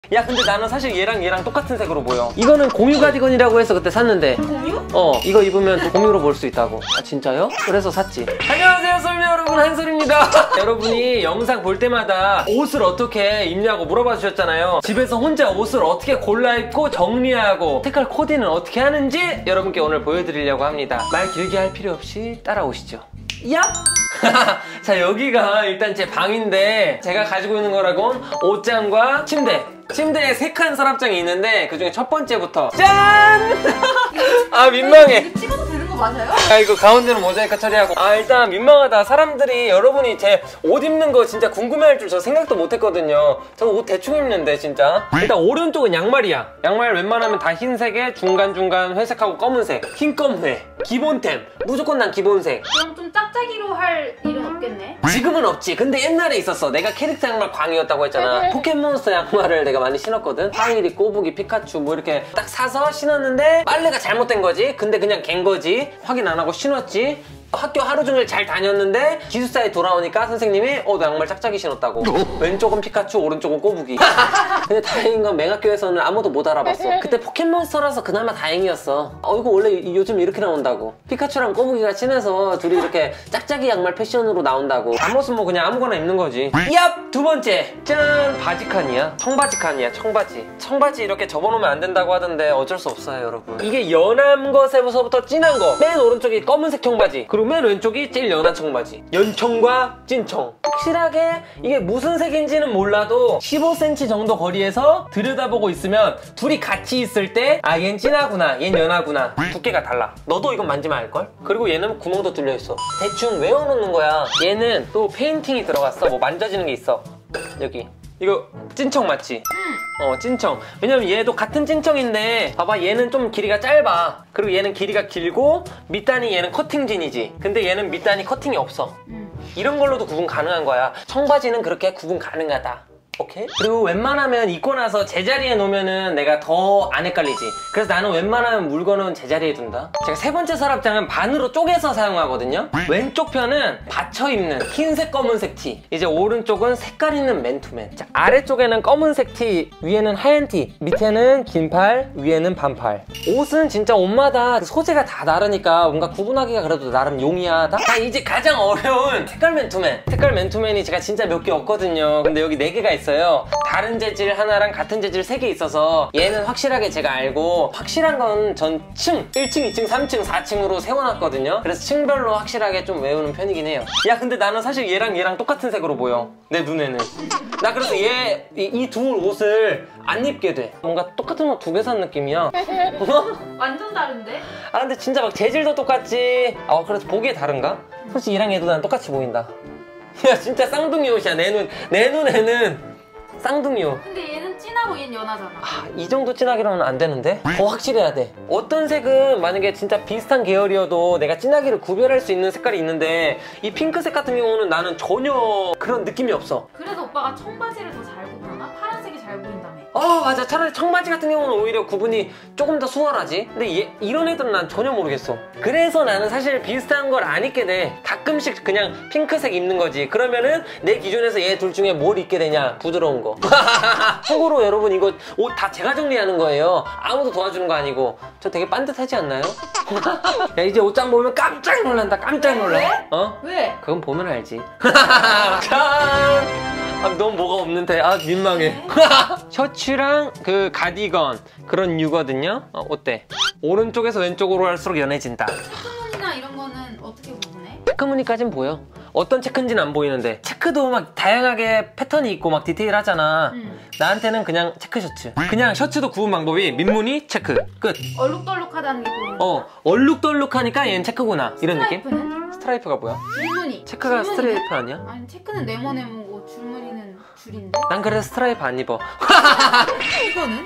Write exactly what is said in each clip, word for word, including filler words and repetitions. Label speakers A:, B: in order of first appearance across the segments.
A: 야 근데 나는 사실 얘랑 얘랑 똑같은 색으로 보여. 이거는 공유 가디건이라고 해서 그때 샀는데.
B: 공유?
A: 어 이거 입으면 또 공유로 볼 수 있다고. 아 진짜요? 그래서 샀지. 안녕하세요 솔미 여러분, 한솔입니다. 여러분이 영상 볼 때마다 옷을 어떻게 입냐고 물어봐 주셨잖아요. 집에서 혼자 옷을 어떻게 골라 입고 정리하고 색깔 코디는 어떻게 하는지 여러분께 오늘 보여드리려고 합니다. 말 길게 할 필요 없이 따라오시죠. 얍! 자 여기가 일단 제 방인데 제가 가지고 있는 거라곤 옷장과 침대. 침대에 세 칸 서랍장이 있는데 그중에 첫 번째부터 짠! 아 민망해.
B: 이거 찍어도 되는 거 맞아요?
A: 아 이거 가운데는 모자이크 처리하고. 아 일단 민망하다. 사람들이 여러분이 제 옷 입는 거 진짜 궁금해할 줄 저 생각도 못 했거든요. 저 옷 대충 입는데 진짜. 일단 오른쪽은 양말이야. 양말 웬만하면 다 흰색에 중간중간 회색하고 검은색. 흰검회 기본템. 무조건 난 기본색.
B: 그럼 좀 짝짝이로 할 일은 없겠네?
A: 지금은 없지. 근데 옛날에 있었어. 내가 캐릭터 양말 광이었다고 했잖아. 포켓몬스터 양말을 내가 많이 신었거든. 파이리, 꼬부기, 피카츄 뭐 이렇게 딱 사서 신었는데 빨래가 잘못된 거지. 근데 그냥 갠 거지. 확인 안 하고 신었지. 학교 하루 종일 잘 다녔는데 기숙사에 돌아오니까 선생님이 어 너 양말 짝짝이 신었다고. 왼쪽은 피카츄, 오른쪽은 꼬부기. 근데 다행인 건 맹학교에서는 아무도 못 알아봤어. 그때 포켓몬스터라서 그나마 다행이었어. 어 이거 원래 요즘 이렇게 나온다고. 피카츄랑 꼬부기가 친해서 둘이 이렇게 짝짝이 양말 패션으로 나온다고. 잠옷은 뭐 그냥 아무거나 입는 거지. 얍! 두 번째 짠! 바지 칸이야. 청바지 칸이야. 청바지. 청바지 이렇게 접어놓으면 안 된다고 하던데 어쩔 수 없어요 여러분. 이게 연한 것에서부터 진한 거. 맨 오른쪽이 검은색 청바지. 그리고 맨 왼쪽이 제일 연한 청바지. 연청과 찐청. 확실하게 이게 무슨 색인지는 몰라도 십오 센티미터 정도 거리에서 들여다보고 있으면 둘이 같이 있을 때 아 얜 진하구나 얜 연하구나 두께가 달라. 너도 이건 만지면 알걸? 그리고 얘는 구멍도 뚫려있어. 대충 외워놓는 거야. 얘는 또 페인팅이 들어갔어. 뭐 만져지는 게 있어. 여기 이거 찐청 맞지?
B: 응.
A: 어 찐청. 왜냐면 얘도 같은 찐청인데 봐봐 얘는 좀 길이가 짧아. 그리고 얘는 길이가 길고 밑단이 얘는 커팅진이지. 근데 얘는 밑단이 커팅이 없어.
B: 응.
A: 이런 걸로도 구분 가능한 거야. 청바지는 그렇게 구분 가능하다. 오케이? 그리고 웬만하면 입고 나서 제자리에 놓으면은 내가 더 안 헷갈리지. 그래서 나는 웬만하면 물건은 제자리에 둔다. 제가 세 번째 서랍장은 반으로 쪼개서 사용하거든요. 왼쪽 편은 받쳐 입는 흰색 검은색 티. 이제 오른쪽은 색깔 있는 맨투맨. 자, 아래쪽에는 검은색 티, 위에는 하얀 티, 밑에는 긴팔, 위에는 반팔. 옷은 진짜 옷마다 소재가 다 다르니까 뭔가 구분하기가 그래도 나름 용이하다. 자, 이제 가장 어려운 색깔 맨투맨. 색깔 맨투맨이 제가 진짜 몇 개 없거든요. 근데 여기 네 개가 있어요. 다른 재질 하나랑 같은 재질 세 개 있어서 얘는 확실하게 제가 알고, 확실한 건 전 층 일 층, 이 층, 삼 층, 사 층으로 세워놨거든요. 그래서 층별로 확실하게 좀 외우는 편이긴 해요. 야 근데 나는 사실 얘랑 얘랑 똑같은 색으로 보여, 내 눈에는. 나 그래서 얘 이 둘 옷을 안 입게 돼. 뭔가 똑같은 옷 두 개 산 느낌이야.
B: 완전 다른데?
A: 아 근데 진짜 막 재질도 똑같지. 아 그래서 보기에 다른가? 솔직히 얘랑 얘도 난 똑같이 보인다. 야 진짜 쌍둥이 옷이야. 내 눈, 내 눈에는 쌍둥이 옷.
B: 근데 얘는 진하고 얘는 연하잖아.
A: 아, 이 정도 진하기로는 안 되는데? 더 확실해야 돼. 어떤 색은 만약에 진짜 비슷한 계열이어도 내가 진하기를 구별할 수 있는 색깔이 있는데 이 핑크색 같은 경우는 나는 전혀 그런 느낌이 없어.
B: 그래서 오빠가 청바지를 더 잘 구분하나? 파란색이 잘 보인다며.
A: 어 맞아. 차라리 청바지 같은 경우는 오히려 구분이 조금 더 수월하지. 근데 얘, 이런 애들은 난 전혀 모르겠어. 그래서 나는 사실 비슷한 걸 안 입게 돼. 가끔씩 그냥 핑크색 입는 거지. 그러면은 내 기준에서 얘 둘 중에 뭘 입게 되냐? 부드러운 거. 참고로 여러분 이거 옷 다 제가 정리하는 거예요. 아무도 도와주는 거 아니고. 저 되게 빤듯하지 않나요? 야 이제 옷장 보면 깜짝 놀란다. 깜짝 놀라.
B: 왜?
A: 어?
B: 왜?
A: 그건 보면 알지. 짠! 아, 너무 뭐가 없는데. 아 민망해. 셔츠랑 그 가디건 그런 류거든요. 어, 어때? 오른쪽에서 왼쪽으로 할수록 연해진다.
B: 체크무늬나 이런 거는 어떻게 구분해?
A: 체크무늬까진 보여. 어떤 체크인지는 안 보이는데. 체크도 막 다양하게 패턴이 있고 막 디테일하잖아.
B: 음.
A: 나한테는 그냥 체크 셔츠. 그냥 셔츠도 구분 방법이 민무늬 체크 끝.
B: 얼룩덜룩하다는 게 보이는 거.
A: 어 얼룩덜룩하니까 얘는 체크구나 이런 느낌?
B: 스트라이프는?
A: 스트라이프가 뭐야?
B: 줄무늬.
A: 체크가
B: 줄무늬네?
A: 스트라이프 아니야?
B: 아니 체크는 네모네모고 줄무늬는 줄인데?
A: 난 그래서 스트라이프 안 입어.
B: 이거는?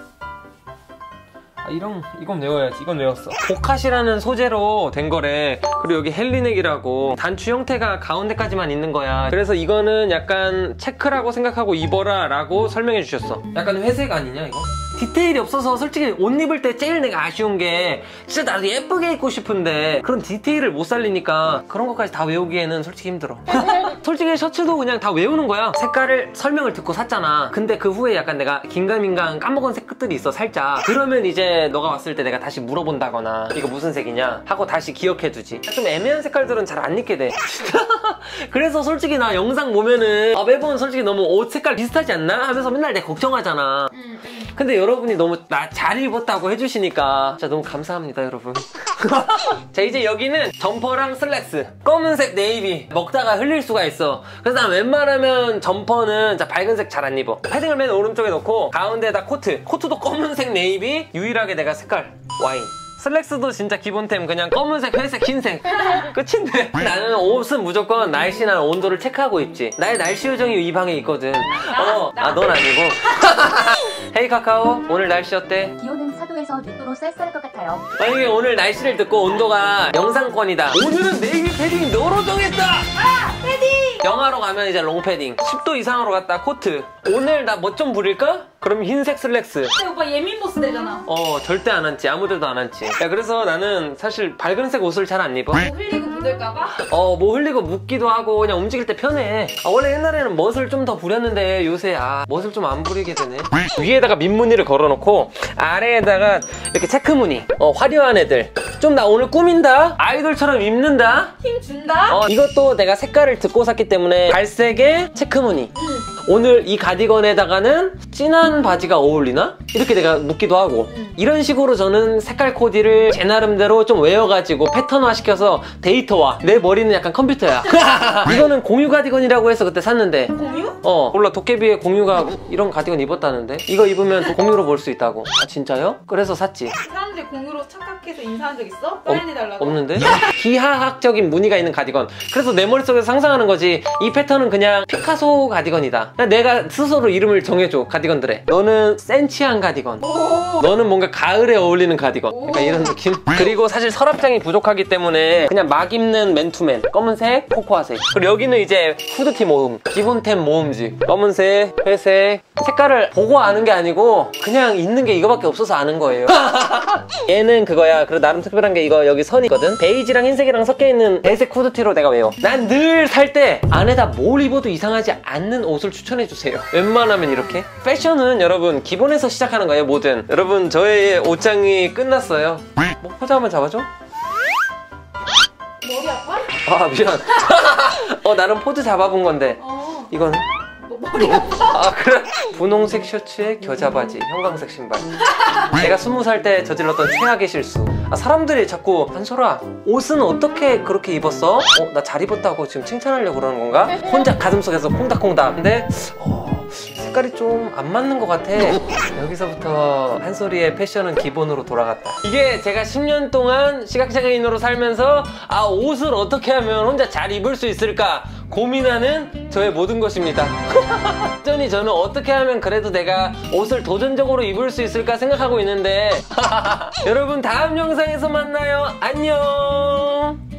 A: 아, 이런, 이건 외워야지. 이건 외웠어. 보카시라는 소재로 된 거래. 그리고 여기 헬리넥이라고 단추 형태가 가운데까지만 있는 거야. 그래서 이거는 약간 체크라고 생각하고 입어라 라고 설명해 주셨어. 약간 회색 아니냐 이거? 디테일이 없어서 솔직히 옷 입을 때 제일 내가 아쉬운 게 진짜 나도 예쁘게 입고 싶은데 그런 디테일을 못 살리니까 그런 것까지 다 외우기에는 솔직히 힘들어. 솔직히 셔츠도 그냥 다 외우는 거야. 색깔을 설명을 듣고 샀잖아. 근데 그 후에 약간 내가 긴가민가 까먹은 색들이 있어 살짝. 그러면 이제 너가 왔을 때 내가 다시 물어본다거나 이거 무슨 색이냐 하고 다시 기억해두지. 좀 애매한 색깔들은 잘 안 입게 돼. 그래서 솔직히 나 영상 보면은 아, 매번 솔직히 너무 옷 색깔 비슷하지 않나? 하면서 맨날 내가 걱정하잖아.
B: 음, 음.
A: 근데 여러분이 너무 나 잘 입었다고 해주시니까 진짜 너무 감사합니다 여러분. 자 이제 여기는 점퍼랑 슬랙스 검은색 네이비 먹다가 흘릴 수가 있어. 그래서 난 웬만하면 점퍼는 자 밝은색 잘 안 입어. 패딩을 맨 오른쪽에 놓고 가운데에다 코트 코트도 검은색 네이비 유일하게 내가 색깔 와인. 슬랙스도 진짜 기본템 그냥 검은색, 회색, 흰색 끝인데 나는 옷은 무조건 날씨나 온도를 체크하고 입지. 나의 날씨 요정이 이 방에 있거든.
B: 나?
A: 어,
B: 나?
A: 아 넌 아니고. 헤이 카카오 오늘 날씨 어때?
C: 기온은 사 도에서 육 도로 쌀쌀할 것 같아요.
A: 만약에 오늘 날씨를 듣고 온도가 영상권이다. 오늘은 네이비 패딩 너로 정했다.
B: 아! 패딩!
A: 영하로 가면 이제 롱패딩 십 도 이상으로 갔다 코트. 오늘 나 뭐 좀 부릴까? 그럼 흰색 슬랙스.
B: 근데 오빠 예민 보스 되잖아.
A: 어 절대 안 앉지. 아무데도 안 앉지. 야 그래서 나는 사실 밝은색 옷을 잘 안 입어.
B: 뭐 흘리고 묻을까봐?
A: 어 뭐 흘리고 묻기도 하고 그냥 움직일 때 편해. 아, 원래 옛날에는 멋을 좀 더 부렸는데 요새 아 멋을 좀 안 부리게 되네. 위에다가 민무늬를 걸어놓고 아래에다가 이렇게 체크무늬. 어 화려한 애들. 좀 나 오늘 꾸민다. 아이돌처럼 입는다.
B: 힘 준다?
A: 어 이것도 내가 색깔을 듣고 샀기 때문에 갈색에 체크무늬.
B: 응.
A: 오늘 이 가디건에다가는 진한 바지가 어울리나? 이렇게 내가 묻기도 하고
B: 음.
A: 이런 식으로 저는 색깔 코디를 제 나름대로 좀 외워가지고 패턴화 시켜서 데이터화. 내 머리는 약간 컴퓨터야. 이거는 공유 가디건이라고 해서 그때 샀는데
B: 공유?
A: 어 몰라 도깨비의 공유가 이런 가디건 입었다는데 이거 입으면 또 공유로 볼 수 있다고. 아 진짜요? 그래서 샀지.
B: 사람들이 공유로 착각해서 인사한 적 있어? 사인해달라고?
A: 없는데? 기하학적인 무늬가 있는 가디건. 그래서 내 머릿속에서 상상하는 거지. 이 패턴은 그냥 피카소 가디건이다. 그냥 내가 스스로 이름을 정해줘 가디건들에. 너는 센치한 가디건.
B: 오.
A: 너는 뭔가 가을에 어울리는 가디건. 약간 이런 느낌? 그리고 사실 서랍장이 부족하기 때문에 그냥 막 입는 맨투맨. 검은색, 코코아색. 그리고 여기는 이제 후드티 모음. 기본템 모음지. 검은색, 회색. 색깔을 보고 아는 게 아니고 그냥 있는 게 이거밖에 없어서 아는 거예요. 얘는 그거야. 그리고 나름 특별한 게 이거 여기 선이 있거든. 베이지랑 흰색이랑 섞여있는 배색 후드티로 내가 외워. 난 늘 살 때 안에다 뭘 입어도 이상하지 않는 옷을 추천해주세요. 웬만하면 이렇게. 패션은 여러분 기본에서 시작하는 거예요. 뭐든. 여러분 저의 옷장이 끝났어요. 뭐 포즈 한번 잡아줘.
B: 머리 아파?
A: 아 미안. 어 나름 포즈 잡아본 건데
B: 어.
A: 이거는
B: 뭐 머리 아파?
A: 아 그래? 분홍색 셔츠에 겨자바지, 형광색 신발. 내가 스무 살 때 저질렀던 최악의 실수. 아, 사람들이 자꾸 한솔아 옷은 어떻게 그렇게 입었어? 어? 나 잘 입었다고 지금 칭찬하려고 그러는 건가? 혼자 가슴속에서 콩닥콩닥. 근데 어, 색깔이 좀 안 맞는 것 같아. 여기서부터 한솔이의 패션은 기본으로 돌아갔다. 이게 제가 십 년 동안 시각장애인으로 살면서 아 옷을 어떻게 하면 혼자 잘 입을 수 있을까 고민하는 저의 모든 것입니다. 여전히 저는 어떻게 하면 그래도 내가 옷을 도전적으로 입을 수 있을까 생각하고 있는데 여러분 다음 영상에서 만나요. 안녕.